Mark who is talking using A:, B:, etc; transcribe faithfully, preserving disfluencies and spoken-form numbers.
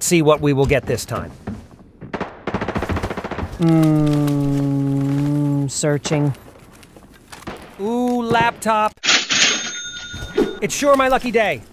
A: See what we will get this time.
B: Mmm, searching.
A: Ooh, laptop. It's sure my lucky day.